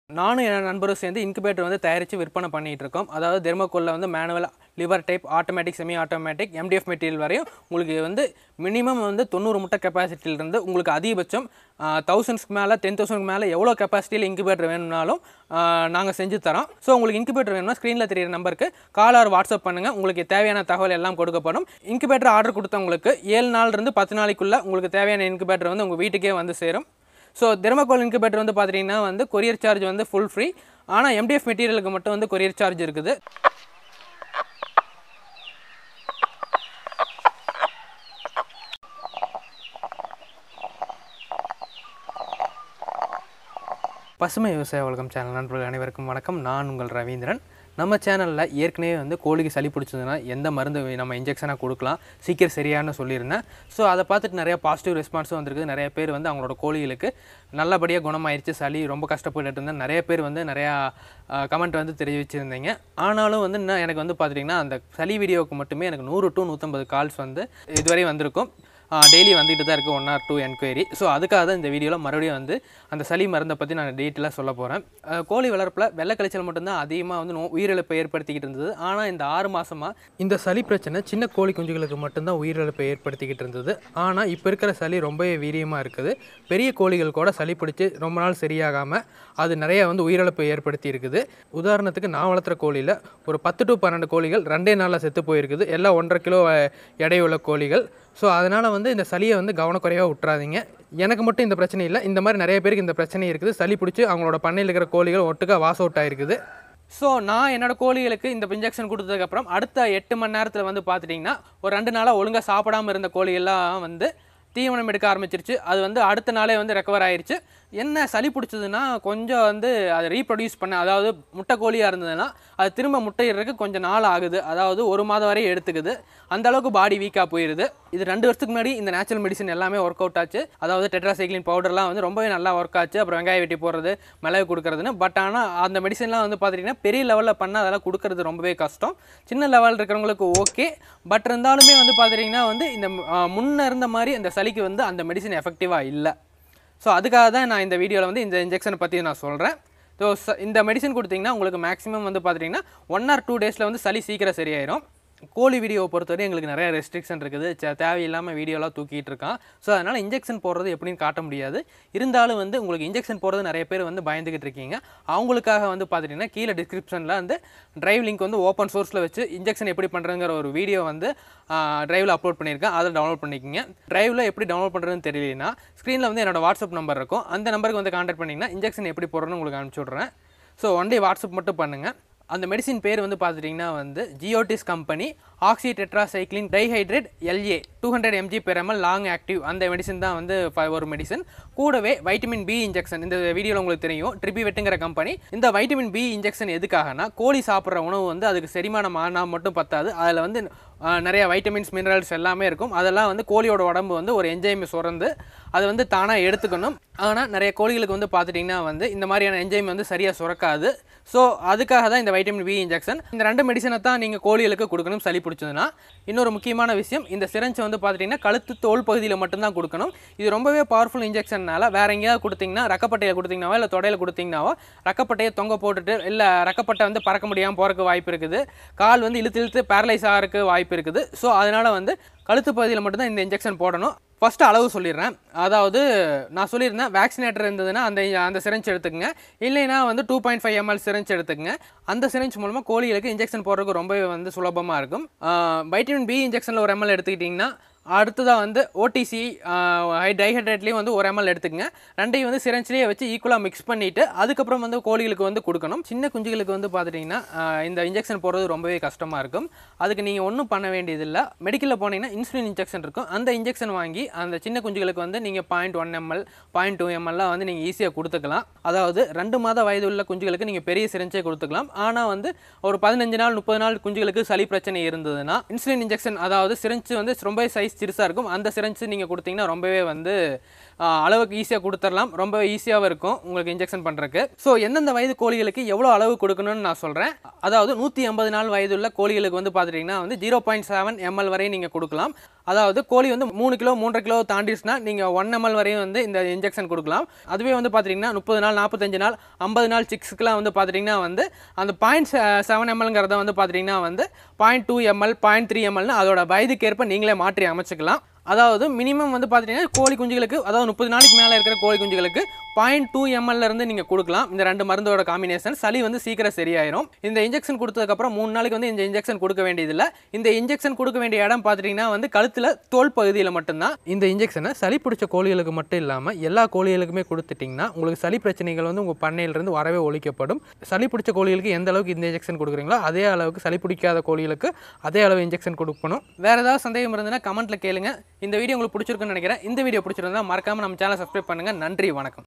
நானும் என் நண்பரும் சேர்ந்து இன்குபேட்டர் வந்து தயாரித்து விற்பனை பண்ணிகிட்டு இருக்கோம். அதாவது தெர்மோகோலில் வந்து manual, lever type, automatic, semi automatic, MDF material வரையும் உங்களுக்கு வந்து மினிமம் வந்து 90 முட்டை கெப்பாசிட்டியிலிருந்து உங்களுக்கு அதிகபட்சம் 1000க்கு மேலே 10,000க்கு மேலே எவ்வளோ கெப்பாசிட்டியில் இன்குபேட்டர் வேணும்னாலும் நாங்கள் செஞ்சு தரோம். ஸோ உங்களுக்கு இன்குபேட்டர் வேணும்னா ஸ்க்ரீனில் தெரியிற நம்பருக்கு கால் ஆர் வாட்ஸ்அப் பண்ணுங்கள். உங்களுக்கு தேவையான தகவல் எல்லாம் கொடுக்கப்படும். இன்குபேட்டர் ஆர்டர் கொடுத்தவங்களுக்கு 7 நாள்லேருந்து 10 நாளைக்குள்ளே உங்களுக்கு தேவையான இன்குபேட்டர் வந்து உங்கள் வீட்டுக்கே வந்து சேரும். ஸோ தெர்மோகோல் இன்குபேட்டர் வந்து பார்த்தீங்கன்னா வந்து கொரியர் சார்ஜ் வந்து ஃபுல் ஃப்ரீ. ஆனால் எம்டிஎஃப் மெட்டீரியலுக்கு மட்டும் வந்து கொரியர் சார்ஜ் இருக்குது. பசுமை விவசாய உலகம் சேனல் நண்பர்கள் அனைவருக்கும் வணக்கம். நான் உங்கள் ரவீந்திரன். நம்ம சேனலில் ஏற்கனவே வந்து கோழிக்கு சளி பிடிச்சதுன்னா எந்த மருந்து நம்ம இன்ஜெக்ஷனாக கொடுக்கலாம் சீக்கிரம் சரியானு சொல்லியிருந்தேன். ஸோ அதை பார்த்துட்டு நிறையா பாசிட்டிவ் ரெஸ்பான்ஸும் வந்திருக்குது. நிறைய பேர் வந்து அவங்களோட கோழிகளுக்கு நல்லபடியாக குணமாயிருச்சு. சளி ரொம்ப கஷ்டப்பட்டு இருந்தேன். நிறைய பேர் வந்து நிறையா கமெண்ட் வந்து தெரிவிச்சிருந்தீங்க. ஆனாலும் வந்து இன்னும் எனக்கு வந்து பார்த்துட்டிங்கன்னா அந்த சளி வீடியோவுக்கு மட்டுமே எனக்கு 100 to 150 கால்ஸ் வந்து இதுவரை வந்திருக்கும். டெய்லி வந்துட்டு தான் இருக்குது 1 or 2 என்கொயரி. ஸோ அதுக்காக தான் இந்த வீடியோவில் மறுபடியும் வந்து அந்த சளி மருந்தை பற்றி நான் டீட்டெயிலாக சொல்ல போகிறேன். கோழி வளர்ப்பில் வெள்ளை கழிச்சல் மட்டும்தான் அதிகமாக வந்து உயிரிழப்பை ஏற்படுத்திக்கிட்டு இருந்தது. ஆனால் இந்த 6 மாதமாக இந்த சளி பிரச்சனை சின்ன கோழி குஞ்சுகளுக்கு மட்டும்தான் உயிரிழப்பை ஏற்படுத்திக்கிட்டு இருந்தது. ஆனால் இப்போ இருக்கிற சளி ரொம்பவே வீரியமாக இருக்குது. பெரிய கோழிகள் கூட சளி பிடிச்சி ரொம்ப நாள் சரியாகாமல் அது நிறையா வந்து உயிரிழப்பை ஏற்படுத்தி இருக்குது. உதாரணத்துக்கு நான் வளர்த்துற கோழியில் ஒரு 10 to 12 கோழிகள் 2 நாளில் செத்து போயிருக்குது. எல்லாம் 1.5 கிலோ எடையுள்ள கோழிகள். ஸோ அதனால் வந்து இந்த சளியை வந்து கவனக்குறைவாக விட்டுறாதீங்க. எனக்கு மட்டும் இந்த பிரச்சனை இல்லை, இந்த மாதிரி நிறைய பேருக்கு இந்த பிரச்சனை இருக்குது. சளி பிடிச்சி அவங்களோட பண்ணையில் இருக்கிற கோழிகள் ஒட்டுக்கா வாஸ் அவுட் ஆகிருக்குது. ஸோ நான் என்னோடய கோழிகளுக்கு இந்த இன்ஜெக்ஷன் கொடுத்ததுக்கப்புறம் அடுத்த 8 மணி நேரத்தில் வந்து பார்த்துட்டிங்கன்னா ஒரு 2 நாளாக ஒழுங்காக சாப்பிடாமல் இருந்த கோழிகள்லாம் வந்து தீவனம் எடுக்க ஆரம்பிச்சிருச்சு. அது வந்து அடுத்த நாளே வந்து ரெக்கவர் ஆயிடுச்சு. என்ன சளி பிடிச்சதுன்னா கொஞ்சம் வந்து அதை ரீப்ரொடியூஸ் பண்ண, அதாவது முட்டை கோழியாக இருந்ததுன்னா அது திரும்ப முட்டையிடுறதுக்கு கொஞ்சம் நாள் ஆகுது. அதாவது 1 மாதம் வரை எடுத்துக்குது. அந்தளவுக்கு பாடி வீக்காக போயிடுது. இது 2 வருஷத்துக்கு முன்னாடி இந்த நேச்சுரல் மெடிசன் எல்லாமே ஒர்க் அவுட் ஆச்சு. அதாவது டெட்ராசைக்ளின் பவுடர்லாம் வந்து ரொம்பவே நல்லா ஒர்க் ஆச்சு. அப்புறம் வெங்காய வெட்டி போடுறது, மிளகு கொடுக்குறதுன்னு. பட் ஆனால் அந்த மெடிசன்லாம் வந்து பார்த்திங்கன்னா பெரிய லெவலில் பண்ணால் அதெல்லாம் கொடுக்குறது ரொம்பவே கஷ்டம். சின்ன லெவலில் இருக்கிறவங்களுக்கு ஓகே. பட் இருந்தாலுமே வந்து பார்த்திங்கன்னா வந்து இந்த முன்ன இருந்த மாதிரி அந்த சளிக்கு வந்து அந்த மெடிசன் எஃபெக்டிவாக இல்லை. ஸோ அதுக்காக தான் நான் இந்த வீடியோவில் வந்து இந்த இன்ஜெக்ஷனை பற்றி நான் சொல்கிறேன். ஸோ இந்த மெடிசன் கொடுத்திங்கன்னா உங்களுக்கு மேக்ஸிமம் வந்து பார்த்திங்கன்னா 1 or 2 டேஸில் வந்து சளி சீக்கிரம் சரியாயிடும். கோழி வீடியோவை பொறுத்தவரை எங்களுக்கு நிறைய ரெஸ்ட்ரிக்ஷன் இருக்குது. தேவையில்லாமல் வீடியோலாம் தூக்கிட்டு இருக்கான். ஸோ அதனால் இன்ஜெக்ஷன் போடுறது எப்படின்னு காட்ட முடியாது. இருந்தாலும் வந்து உங்களுக்கு இன்ஜெக்ஷன் போடுறது நிறைய பேர் வந்து பயந்துக்கிட்டு இருக்கீங்க. அவங்களுக்காக வந்து பார்த்துட்டிங்கன்னா கீழே டிஸ்கிரிப்ஷனில் வந்து ட்ரைவ் லிங்க் வந்து ஓப்பன் சோர்ஸில் வச்சு இன்ஜெக்ஷன் எப்படி பண்ணுறதுங்கிற ஒரு வீடியோ வந்து ட்ரைவில் அப்லோட் பண்ணியிருக்கேன். அதை டவுன்லோட் பண்ணிக்கிங்க. ட்ரைவில் எப்படி டவுன்லோட் பண்ணுறதுன்னு தெரியலனா ஸ்க்ரீனில் வந்து என்னோடய வாட்ஸ்அப் நம்பர் இருக்கும். அந்த நம்பருக்கு வந்து கான்டாக்ட் பண்ணிங்கன்னா இன்ஜெக்ஷன் எப்படி போடுறதுன்னு உங்களுக்கு அனுப்பிச்சி விட்றேன். ஸோ ஒன் டே வாட்ஸ்அப் மட்டும் பண்ணுங்கள். அந்த மெடிசின் பேர் வந்து பார்த்துட்டிங்கன்னா வந்து Zoetis company oxy tetracycline dihydrate LA 200 mg/ml long active. அந்த மெடிசன் தான் வந்து ஒரு மெடிசன். கூடவே வைட்டமின் B இன்ஜெக்ஷன் இந்த வீடியோவில் உங்களுக்கு தெரியும். ட்ரிபிவெட்டுங்கிற கம்பெனி. இந்த வைட்டமின் B இன்ஜெக்ஷன் எதுக்காகனா கோழி சாப்பிட்ற உணவு வந்து அதுக்கு செரிமானம் ஆனால் மட்டும் பத்தாது. அதில் வந்து நிறைய வைட்டமின்ஸ், மினரல்ஸ் எல்லாமே இருக்கும். அதெல்லாம் வந்து கோழியோட உடம்பு வந்து ஒரு என்ஜைமை சுரந்து அதை வந்து தானாக எடுத்துக்கணும். ஆனால் நிறைய கோழிகளுக்கு வந்து பார்த்துட்டிங்கன்னா வந்து இந்த மாதிரியான என்ஜைம் வந்து சரியாக சுரக்காது. ஸோ அதுக்காக தான் இந்த வைட்டமின் B இன்ஜெக்ஷன். இந்த 2 மெடிசனை தான் நீங்கள் கோழிகளுக்கு கொடுக்கணும் சளி பிடிச்சதுன்னா. இன்னொரு முக்கியமான விஷயம், இந்த சிரஞ்சை வந்து பார்த்துட்டிங்கன்னா கழுத்து தோல் பகுதியில் மட்டும்தான் கொடுக்கணும். இது ரொம்பவே பவர்ஃபுல் இன்ஜெக்ஷன்னால வேறு எங்கேயாவது கொடுத்திங்கன்னா ரக்கப்பட்டையில் கொடுத்திங்கனாவோ இல்லை தொடையில் கொடுத்திங்கனாவோ ரக்கப்பட்டையை தொங்க போட்டுட்டு இல்லை ரக்கப்பட்டை வந்து பறக்க முடியாமல் போகிறக்கு வாய்ப்பு இருக்குது. கால் வந்து இழுத்து பேரலைஸ் ஆகிறதுக்கு வாய்ப்பு இருக்குது. ஸோ அதனால் வந்து கழுத்து பகுதியில் மட்டும்தான் இந்த இன்ஜெக்ஷன் போடணும். ஃபஸ்ட்டு அளவு சொல்லிடுறேன். அதாவது நான் சொல்லியிருந்தேன் வேக்சினேட்டர் இருந்ததுன்னா அந்த சிரஞ்ச் எடுத்துக்கங்க. இல்லைன்னா வந்து 2.5 ml சிரஞ்ச் எடுத்துக்கங்க. அந்த சிரஞ்ச் மூலமாக கோழிகளுக்கு இன்ஜெக்ஷன் போடுறதுக்கு ரொம்பவே வந்து சுலபமாக இருக்கும். வைட்டமின் B இன்ஜெக்ஷனில் 1 ml எடுத்துக்கிட்டிங்கன்னா அடுத்ததாக வந்து OTC டைஹைட்ரேட்லேயும் வந்து 1 ml எடுத்துக்கங்க. ரெண்டையும் வந்து சிரஞ்சிலேயே வச்சு ஈக்குவலாக மிக்ஸ் பண்ணிவிட்டு அதுக்கப்புறம் வந்து கோழிகளுக்கு வந்து கொடுக்கணும். சின்ன குஞ்சுகளுக்கு வந்து பார்த்துட்டிங்கன்னா இந்த இன்ஜெக்ஷன் போடுறது ரொம்பவே கஷ்டமாக இருக்கும். அதுக்கு நீங்கள் ஒன்றும் பண்ண வேண்டியதில்லை. மெடிக்கலில் போனீங்கன்னா இன்சுலின் இன்ஜெக்ஷன் இருக்கும். அந்த இன்ஜெக்ஷன் வாங்கி அந்த சின்ன குஞ்சுகளுக்கு வந்து நீங்கள் 0.1 ml 0.2 ml வந்து நீங்கள் ஈஸியாக கொடுத்துக்கலாம். அதாவது 2 மாத வயது உள்ள குஞ்சுகளுக்கு நீங்கள் பெரிய சிரஞ்சே கொடுத்துக்கலாம். ஆனால் வந்து ஒரு 15 நாள் 30 நாள் குஞ்சுகளுக்கு சளி பிரச்சனை இருந்ததுன்னா இன்சுலின் இன்ஜெக்ஷன், அதாவது சிரஞ்சு வந்து ரொம்ப சைஸ் சிறுசாக இருக்கும். அந்த சிரஞ்ச் நீங்கள் கொடுத்தீங்கன்னா ரொம்பவே வந்து அளவுக்கு ஈஸியாக கொடுத்துடலாம். ரொம்ப ஈஸியாகவும் இருக்கும் உங்களுக்கு இன்ஜெக்ஷன் பண்ணுறதுக்கு. ஸோ எந்தெந்த வயது கோழிகளுக்கு எவ்வளோ அளவு கொடுக்கணும்னு நான் சொல்கிறேன். அதாவது 180 நாள் வயதுள்ள கோழிகளுக்கு வந்து பார்த்துட்டிங்கன்னா வந்து 0.7 ml வரை நீங்கள் கொடுக்கலாம். அதாவது கோழி வந்து 3 கிலோ 3.5 கிலோ தாண்டிடுச்சுன்னா நீங்கள் 1 ml வரையும் வந்து இந்த இன்ஜெக்ஷன் கொடுக்கலாம். அதுவே வந்து பார்த்துட்டிங்கன்னா 30 நாள் 45 நாள் 50 நாள் சிக்ஸ்க்குலாம் வந்து பார்த்துட்டிங்கன்னா வந்து அந்த 0.7 mlங்கிறத வந்து பார்த்துட்டிங்கன்னா வந்து 0.2 ml 0.3 mlனு அதோட வயதுக்கேற்ப நீங்களே மாற்றி அமைச்சுக்கலாம். அதாவது மினிமம் வந்து பார்த்துட்டிங்கன்னா கோழி குஞ்சுகளுக்கு, அதாவது 30 நாளைக்கு மேலே இருக்கிற கோழி குஞ்சுகளுக்கு 0.2 ml இருந்து நீங்கள் கொடுக்கலாம். இந்த 2 மருந்தோட காம்பினேஷன் சளி வந்து சீக்கிரம் சரியாயிரும். இந்த இன்ஜெக்ஷன் கொடுத்ததுக்கப்புறம் 3 நாளைக்கு வந்து இந்த இன்ஜெக்ஷன் கொடுக்க வேண்டியதில்லை. இந்த இன்ஜெக்ஷன் கொடுக்க வேண்டிய இடம் பார்த்துட்டிங்கன்னா வந்து கழுத்தில் தோல் பகுதியில் மட்டும்தான். இந்த இன்ஜெக்ஷனை சளி பிடிச்ச கோழிகளுக்கு மட்டும் இல்லாமல் எல்லா கோழிகளுக்குமே கொடுத்துட்டிங்கன்னா உங்களுக்கு சளி பிரச்சனைகள் வந்து உங்கள் பண்ணையிலிருந்து வரவே ஒழிக்கப்படும். சளி பிடிச்ச கோழிகளுக்கு எந்த அளவுக்கு இந்த இன்ஜெக்ஷன் கொடுக்குறீங்களோ அதே அளவுக்கு சளி பிடிக்காத கோழிகளுக்கு அதே அளவு இன்ஜெக்ஷன் கொடுக்கணும். வேறு ஏதாவது சந்தேகம் இருந்ததுன்னா கமெண்ட்டில் கேளுங்க. இந்த வீடியோ உங்களுக்கு பிடிச்சிருக்குன்னு நினைக்கிறேன். இந்த வீடியோ பிடிச்சிருந்தா மறக்காமல் நம்ம சேனலை சப்ஸ்கிரைப் பண்ணுங்கள். நன்றி, வணக்கம்.